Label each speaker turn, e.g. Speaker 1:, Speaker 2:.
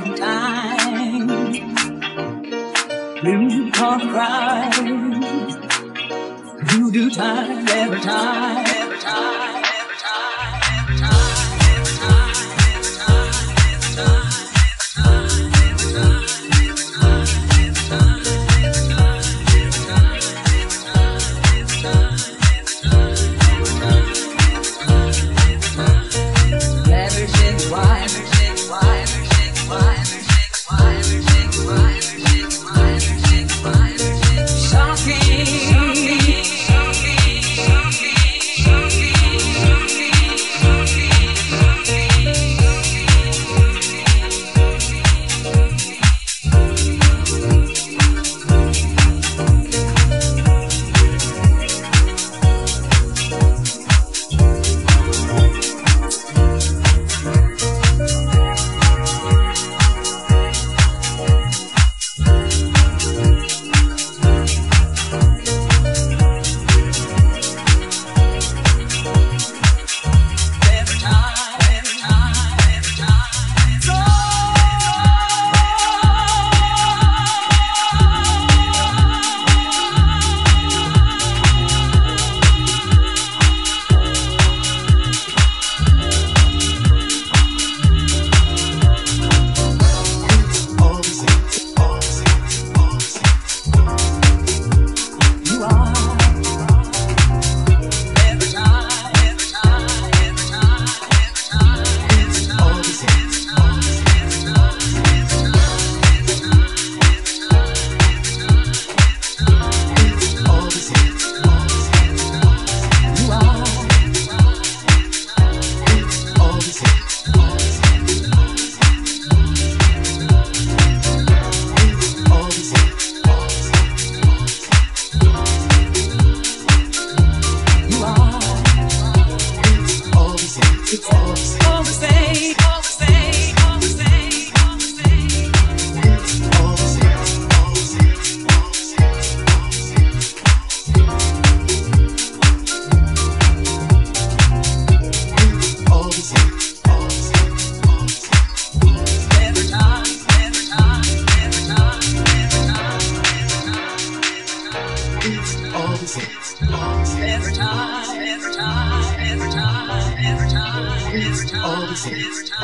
Speaker 1: time. Blue can't cry. You do time every time, every time, every time, every time, every time, every time, every time, every time, every time, every time, every time, every time, every time, every time, every time, every time, every time, every time. Never shake why, never shake why, never shake why, never shake why, never shake why, never shake why, never shake why, never shake. Shocking, shocking, shocking, shocking, shocking, every time, every time, every time, every time, every time.